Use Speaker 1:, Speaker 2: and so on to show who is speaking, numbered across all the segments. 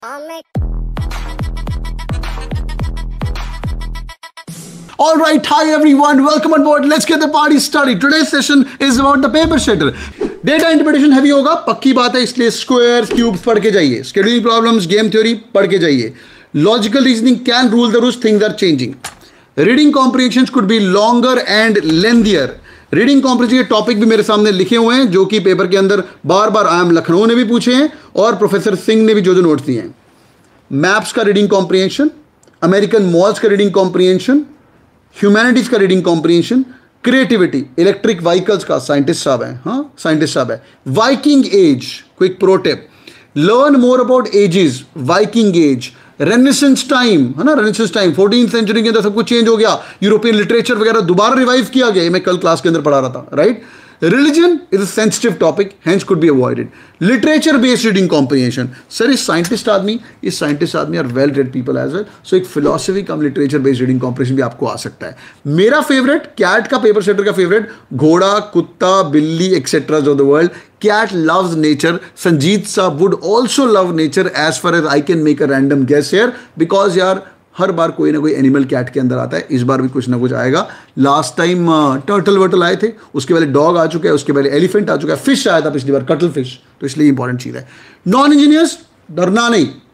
Speaker 1: All right, hi everyone, welcome on board. Let's get the party started. Today's session is about the paper shader. Data interpretation heavy होगा, पक्की बात है, इसलिए squares, cubes पढ़ के जाइए. Scheduling problems, game theory पढ़ के जाइए. Logical reasoning can rule the roost. Things are changing. Reading comprehensions could be longer and lengthier. Reading comprehension के टॉपिक भी मेरे सामने लिखे हुए हैं, जो कि पेपर के अंदर बार बार IIM लखनऊ ने भी पूछे हैं और प्रोफेसर सिंह ने भी जो नोट्स दिए हैं. मैप्स का रीडिंग कॉम्प्रिहेंशन, अमेरिकन मॉल्स का रीडिंग कॉम्प्रिहेंशन, ह्यूमैनिटीज का reading comprehension, creativity, electric vehicles का साइंटिस्ट साहब है, हाँ साइंटिस्ट साहब है. Viking age, quick pro tip, learn more about ages. Viking age, renaissance time है ना, रेनेसेंस टाइम 14th सेंचुरी के अंदर सब कुछ चेंज हो गया, यूरोपियन लिटरेचर वगैरह दोबारा रिवाइव किया गया. मैं कल क्लास के अंदर पढ़ा रहा था, right. Religion is a sensitive topic, hence could be avoided. Literature based reading comprehension. Sir, इस scientist आदमी are well read people as well. So एक philosophy cum literature based reading comprehension भी आपको आ सकता है. मेरा favorite, cat का paper setter का favorite, घोड़ा, कुत्ता, बिल्ली, etc. of the world. Cat loves nature. Sanjeet Saab would also love nature as far as I can make a random guess here, because यार हर बार कोई ना कोई एनिमल कैट के अंदर आता है. इस बार भी कुछ ना कुछ आएगा. लास्ट टाइम टर्टल वर्टल आए थे, उसके पहले डॉग आ चुका है, उसके पहले एलिफेंट आ चुका है, फिश आया था पिछली बार, कटल फिश. तो इसलिए इंपॉर्टेंट चीज़ है. नॉन इंजीनियर्स डरना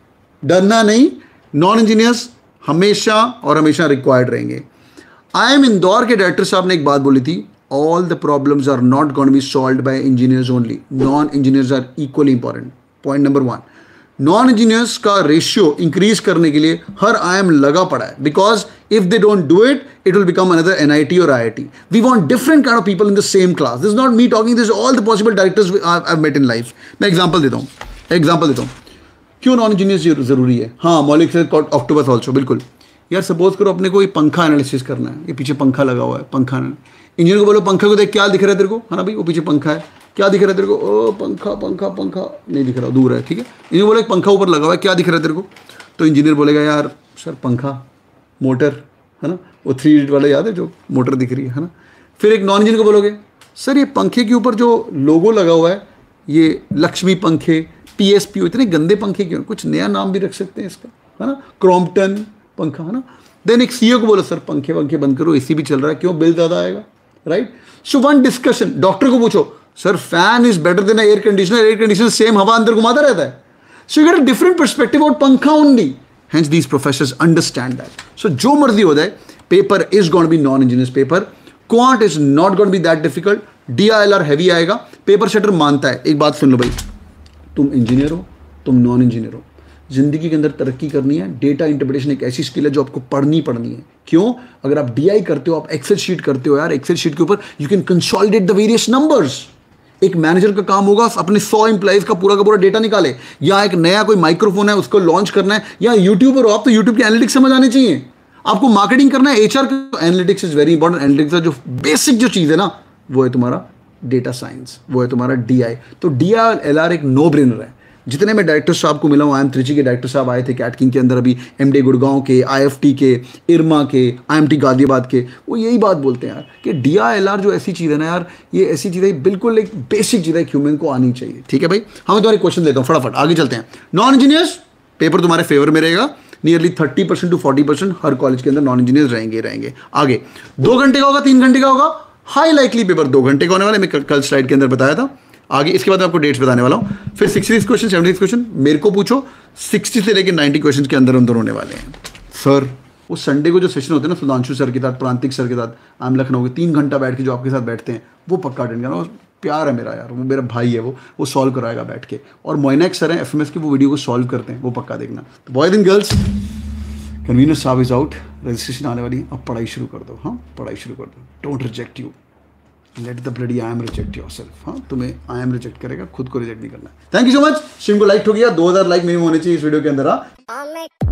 Speaker 1: नहीं. नॉन इंजीनियर्स हमेशा और हमेशा रिक्वायर्ड रहेंगे. IIM इंदौर के डायरेक्टर साहब ने एक बात बोली थी, all the problems are not going to be solved by engineers only. Non engineers are equally important. Point number 1, non engineers का रेशियो इंक्रीज करने के लिए हर IIM लगा पड़ा है, because if they don't do it, it will become another NIT और IIT. We want different kind of people in the same class. This is not me talking, this all the possible directors I have met in life. मैं example देता हूँ क्यों non engineers जरूरी है. हाँ, मौलिक octopus also, बिल्कुल. यार सपोज करो अपने को ये पंखा एनालिसिस करना है, ये पीछे पंखा लगा हुआ है, पंखा. इंजीनियर को बोलो पंखा को देख क्या दिख रहा है तेरे को, है ना भाई, वो पीछे पंखा है, क्या दिख रहा है तेरे को, ओ पंखा नहीं दिख रहा, दूर है, ठीक है. इंजीनियर बोले पंखा ऊपर लगा हुआ है, क्या दिख रहा है तेरे को. तो इंजीनियर बोलेगा यार सर पंखा, मोटर, है ना, वो 3 इडियट वाला याद है जो मोटर दिख रही है ना. फिर एक नॉन इंजीनियर को बोलोगे सर ये पंखे के ऊपर जो लोगो लगा हुआ है, ये लक्ष्मी पंखे, PSPO, इतने गंदे पंखे क्यों, कुछ नया नाम भी रख सकते हैं इसका, है ना, क्रॉम्पटन पंखा, है ना. देन एक CEO को बोलो सर पंखे बंद करो, AC भी चल रहा है, क्यों बिल ज़्यादा आएगा, right. So one discussion. Doctor को पूछो sir fan is better than air conditioner same हवा अंदर घुमाता रहता है. So you get a different perspective about पंखा only. Hence these professors understand that. So जो मर्जी हो जाए, paper is going to be non engineers paper. Quant is not going to be that difficult. DILR heavy आएगा. Paper setter मानता है. एक बात सुन लो भाई, तुम इंजीनियर हो, तुम नॉन इंजीनियर हो, जिंदगी के अंदर तरक्की करनी है, डेटा इंटरप्रिटेशन एक ऐसी स्किल है जो आपको पढ़नी है. क्यों? अगर आप DI करते हो, आप एक्सेल शीट करते हो यार, एक्सेल शीट के ऊपर you can consolidate the various numbers. एक मैनेजर का काम होगा अपने 100 एम्प्लॉइज का पूरा डेटा निकाले, या एक नया कोई माइक्रोफोन है उसको लॉन्च करना है, या यूट्यूबर हो आप तो यूट्यूब के एनालिटिक्स समझ आने चाहिए. आपको मार्केटिंग करना है, HR का analytics is very important. Analytics का जो बेसिक जो चीज़ है ना, वो है तुम्हारा डेटा साइंस, वो है तुम्हारा DI. तो DILR एक नो ब्रेनर है. जितने मैं डायरेक्टर साहब को मिला हूँ, IIM त्रिची के डायरेक्टर साहब आए थे कैट किंग के अंदर अभी, MD गुड़गांव के, IFT के, IRMA के, IMT गाजियाबाद के, वो यही बात बोलते हैं यार कि DILR जो ऐसी चीज़ है ना यार, ये ऐसी चीज़ है, बिल्कुल एक बेसिक चीज़ है, ह्यूमन को आनी चाहिए. ठीक है भाई, हम तुम्हारे क्वेश्चन लेता हूँ फटाफट, आगे चलते हैं. नॉन इंजीनियर्स पेपर तुम्हारे फेवर में रहेगा. नियरली 30% to 40% हर कॉलेज के अंदर नॉन इंजीनियर्स रहेंगे. आगे 2 घंटे का होगा, 3 घंटे का होगा. हाई लाइकली पेपर 2 घंटे का होने वाला है, मैं कल स्लाइड के अंदर बताया था. आगे इसके बाद मैं आपको डेट्स बताने वाला हूँ. फिर 66 क्वेश्चन, 76 क्वेश्चन मेरे को पूछो. 60 से लेकर 90 क्वेश्चन के अंदर होने वाले हैं. सर वो संडे को जो सेशन होते हैं ना, सुधांशु सर के साथ, प्रांतिक सर के साथ, IIM लखनऊ के 3 घंटा बैठ के जो आपके साथ बैठते हैं, वो पक्का अटेंड करना. प्यार है मेरा यार, वो मेरा भाई है, वो सॉल्व कराएगा बैठ के. और मोइनैक सर हैं FMS के, वो वीडियो को सॉल्व करते हैं, वो पक्का देखना. तो बॉयज एंड गर्ल्स, कन्वीनर साहब इज आउट, रजिस्ट्रेशन आने वाली. अब पढ़ाई शुरू कर दो. हाँ, पढ़ाई शुरू कर दो. Don't reject you, let the bloody IIM reject yourself. हाँ, तुम्हें IIM रिजेक्ट करेगा, खुद को रिजेक्ट नहीं करना. Thank you so much. Stream को लाइक हो गया, 2000 लाइक मिनिमम होने चाहिए इस वीडियो के अंदर. हाँ.